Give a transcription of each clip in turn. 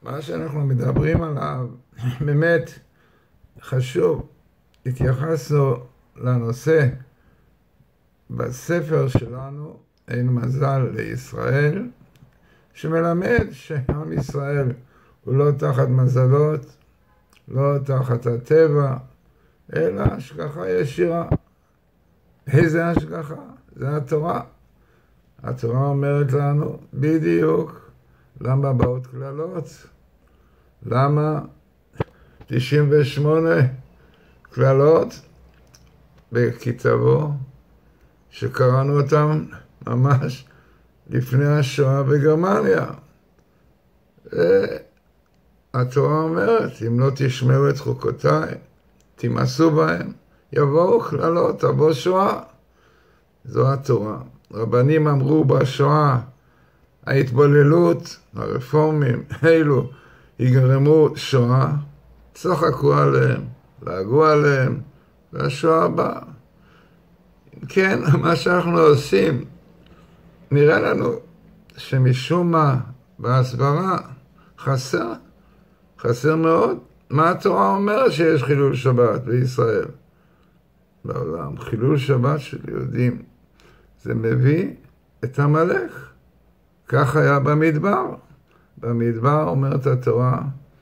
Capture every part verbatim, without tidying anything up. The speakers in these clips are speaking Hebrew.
מה שאנחנו מדברים עליו, באמת חשוב. התייחסנו לנושא בספר שלנו, אין מזל לישראל, שמלמד שעם ישראל הוא לא תחת מזלות, לא תחת הטבע, אלא השגחה ישירה. איזה השגחה? זה התורה. התורה אומרת לנו בדיוק למה באות כללות, למה תשעים ושמונה כללות בכתבו, שקראנו אותם ממש לפני השואה בגרמניה. התורה אומרת, אם לא תשמעו את חוקותיי, תימאסו בהם, יבואו כללות, תבוא שואה. זו התורה. רבנים אמרו בשואה, ההתבוללות, הרפורמים, אלו, יגרמו שואה, צחקו עליהם, לעגו עליהם, והשואה הבאה. כן, מה שאנחנו עושים, נראה לנו שמשום מה בהסברה חסר, חסר מאוד. מה התורה אומרת שיש חילול שבת בישראל? בעולם, חילול שבת של יהודים, זה מביא את המלך. כך היה במדבר. במדבר אומרת התורה,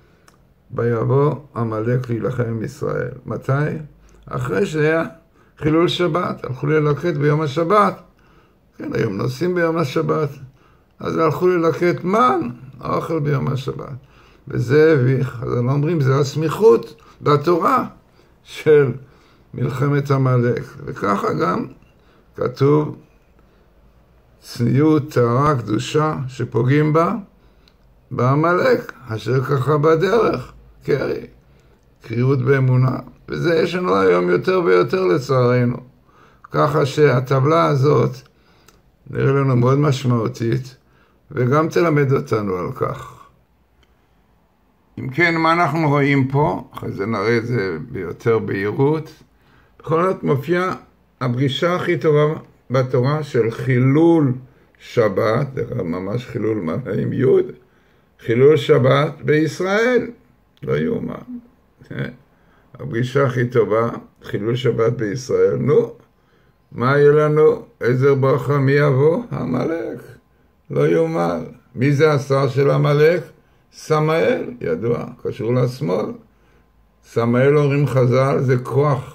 ביבוא המלך להילחם עם ישראל. מתי? אחרי שהיה חילול שבת, הלכו ללקט ביום השבת. כן, היום נוסעים ביום השבת. אז הלכו ללקט מן, האוכל ביום השבת. וזה הביך. אז הם אומרים, זה הסמיכות בתורה של מלחמת המלך. וככה גם כתוב, צניעות, טהרה, קדושה, שפוגעים בה, בעמלק, אשר ככה בדרך, קרי, קריאות באמונה. וזה יש לנו היום יותר ויותר לצערנו. ככה שהטבלה הזאת נראה לנו מאוד משמעותית, וגם תלמד אותנו על כך. אם כן, מה אנחנו רואים פה? אחרי זה נראה את זה ביותר בהירות. בכל זאת מופיע הפגישה הכי טובה בתורה של חילול שבת, זה ממש חילול מלא עם יוד, חילול שבת בישראל, לא יאומן. הפגישה הכי טובה, חילול שבת בישראל. נו, מה יהיה לנו? איזה ברכה, מי יבוא? המלך. לא יאומן. מי זה השר של המלך? סמאל, ידוע, קשור לשמאל. סמאל אומרים חז"ל, זה כוח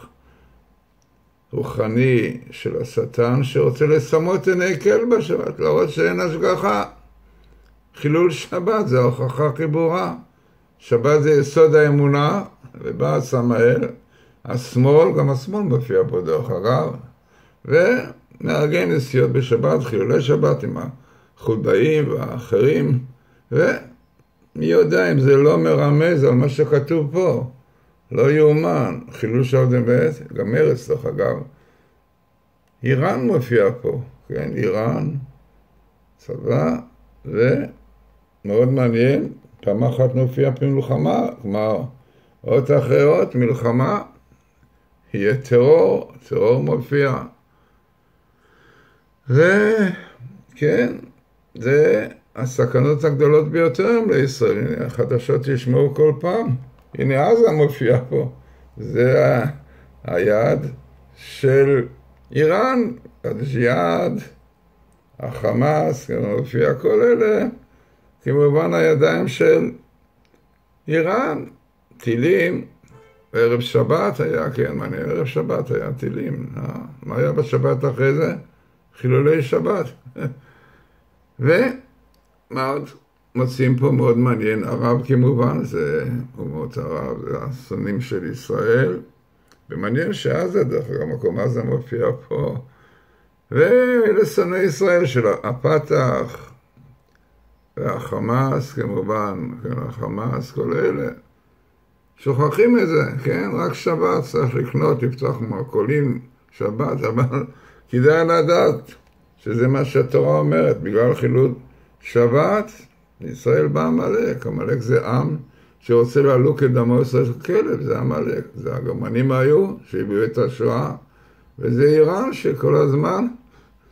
רוחני של השטן שרוצה לסמות עיני כל בשבת, להראות שאין השגחה. חילול שבת זה ההוכחה הכי ברורה. שבת זה יסוד האמונה, ובא סמאל, השמאל, גם השמאל מופיע פה דרך אגב, ומארגן נסיעות בשבת, חילולי שבת עם החולדאים והאחרים, ומי יודע אם זה לא מרמז על מה שכתוב פה. לא יאומן, חילול שבת באמת, גם ארץ דרך אגב. איראן מופיע פה, כן, איראן, צבא, ומאוד מעניין, פעם אחת מופיע פה מלחמה, כלומר, עוד אחרות, מלחמה, יהיה טרור, טרור מופיע. וכן, זה הסכנות הגדולות ביותר לישראל, הנה, החדשות ישמעו כל פעם. הנה עזה מופיע פה, זה היעד של איראן, הג'יהאד, החמאס, מופיע כל אלה, כמובן הידיים של איראן, טילים, ערב שבת היה, כן, מעניין, ערב שבת היה טילים, מה היה בשבת אחרי זה? חילולי שבת. ומה עוד? מוצאים פה מאוד מעניין, ערב כמובן, זה אומות ערב, זה השונאים של ישראל, ומעניין שעזה, דרך אגב, מקום עזה מופיע פה, ואלה שונאי ישראל של הפתח, והחמאס כמובן, כן, החמאס, כל אלה, שוכחים את זה, כן, רק שבת צריך לקנות, לפתוח מרכולים, שבת, אבל כדאי לדעת שזה מה שהתורה אומרת, בגלל חילול שבת, ישראל בא המלך, המלך זה עם שרוצה להלוק את דמו של כלב, זה המלך, זה הגרמנים היו שהביאו את השואה, וזה איראן שכל הזמן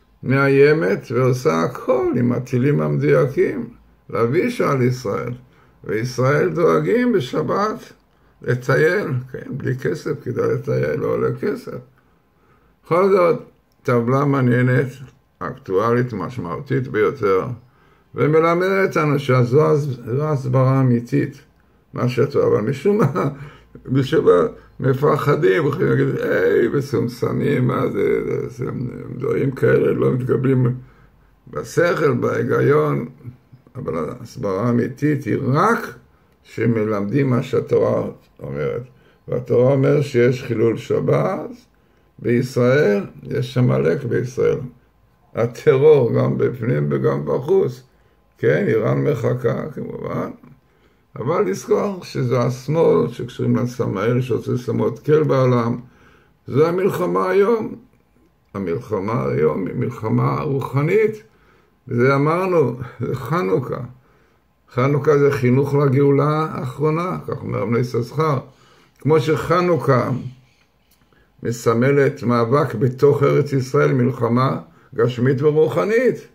מאיימת ועושה הכל עם הטילים המדויקים להביא שעל ישראל. וישראל דואגים בשבת לטייל, כן, בלי כסף, כדאי לטייל, לא עולה כסף. בכל זאת, טבלה מעניינת, אקטואלית, משמעותית ביותר, ומלמדת אותנו שזו הסברה אמיתית, מה שאתה, אבל משום מה, משום מה, מפחדים, יכולים להגיד, היי, בסומסמים, מה זה, זה, דברים כאלה לא מתקבלים בשכל, בהיגיון, אבל ההסברה האמיתית היא רק שמלמדים מה שהתורה אומרת. והתורה אומרת שיש חילול שבת בישראל, יש עמלק בישראל. הטרור גם בפנים וגם בחוץ. כן, איראן מחכה כמובן. אבל לזכור שזו השמאל שקשורים לסמאל שעושה שמות כל בעולם. זו המלחמה היום. המלחמה היום היא מלחמה רוחנית. וזה אמרנו, זה חנוכה. חנוכה זה חינוך לגאולה האחרונה, כך אומר אבני יששכר. כמו שחנוכה מסמלת מאבק בתוך ארץ ישראל, מלחמה גשמית ורוחנית.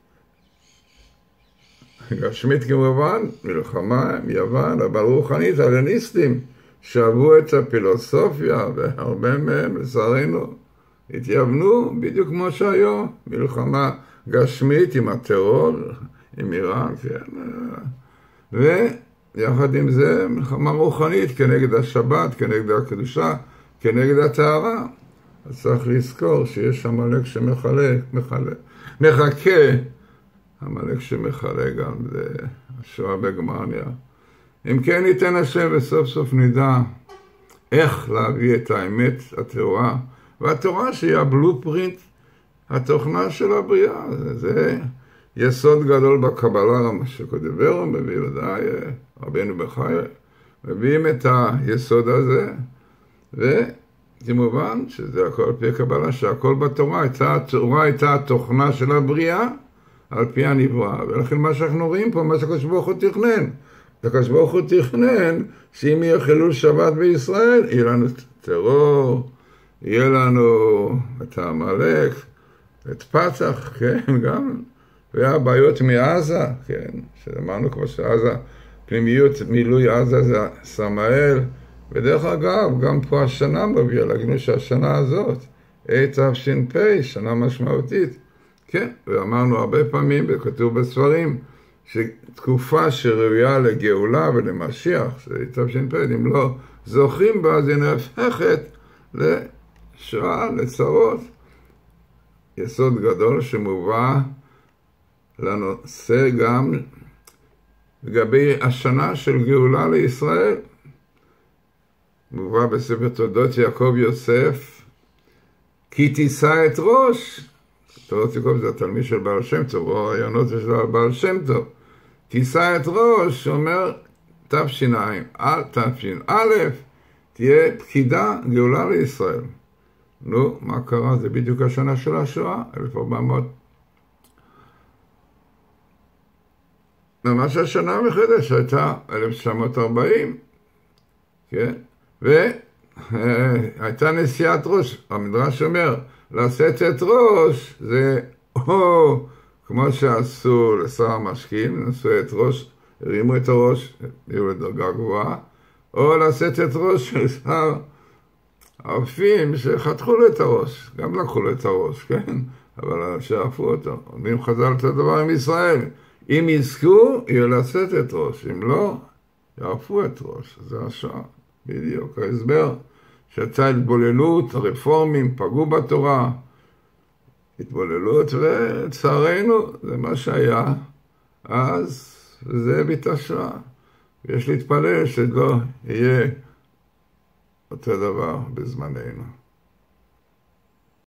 גשמית כמובן, מלחמה עם יוון, אבל רוחנית, הלניסטים, שאהבו את הפילוסופיה, והרבה מהם, לצערנו, התייוונו בדיוק כמו שהיום, מלחמה גשמית עם הטרור, עם איראן, כן. ויחד עם זה, מלחמה רוחנית כנגד השבת, כנגד הקדושה, כנגד הטהרה. אז צריך לזכור שיש עמלק שמחלק, מחלק, מחכה. עמלק שמחלק גם זה השואה בגרמניה. אם כן ניתן השם וסוף סוף נדע איך להביא את האמת, התורה, והתורה שהיא הבלופרינט, התוכנה של הבריאה. זה, זה יסוד גדול בקבלה, מה שקודבר, מביא לדעי, רבינו בחיי, מביאים את היסוד הזה, וכמובן שזה הכל פי קבלה, שהכל בתורה, הייתה, התורה הייתה התוכנה של הבריאה, על פי הנברא, ולכן מה שאנחנו רואים פה, מה שהקדוש ברוך הוא תכנן. הקדוש ברוך הוא תכנן שאם יהיה חילול שבת בישראל, יהיה לנו טרור, יהיה לנו את העמלק, את פתח, כן, גם, והבעיות מעזה, כן, שאמרנו כמו שעזה, פנימיות מילוי עזה זה סמאל, ודרך אגב, גם פה השנה מביא, להגידנו שהשנה הזאת, תש"פ, שנה משמעותית, כן, ואמרנו הרבה פעמים, וכתוב בספרים, שתקופה שראויה לגאולה ולמשיח, שזה תש"פ, אם לא זוכים בה, אז היא נהפכת לשואה, לצרות. יסוד גדול שמובא לנושא גם לגבי השנה של גאולה לישראל. מובא בספר תולדות יעקב יוסף, כי תישא את ראש, תולדות יעקב זה התלמיד של בעל שם טוב, או הרעיונות של בעל שם טוב, תישא את ראש, אומר תש"ע, תש"א, תהיה פקידה גאולה לישראל. נו, מה קרה? זה בדיוק השנה של השואה, אלף וארבע מאות. ממש השנה המחדש הייתה אלף תשע מאות ארבעים, כן? והייתה נשיאת ראש. המדרש אומר, לשאת את ראש זה או כמו שעשו לשר המשקים, נשאו את ראש, הרימו את הראש, היו לדרגה גבוהה, או לשאת את ראש של שר ערפים שחתכו לו את הראש, גם לקחו לו את הראש, כן? אבל שעפו אותו. אומרים חז"ל את הדבר עם ישראל. אם יזכו, יהיה לשאת את ראש. אם לא, יעפו את ראש. זה השעה. בדיוק. ההסבר שיצאה התבוללות, הרפורמים פגעו בתורה. התבוללות, ולצערנו, זה מה שהיה. אז זה בתשעה. ויש להתפלל שלא יהיה אותו דבר בזמננו.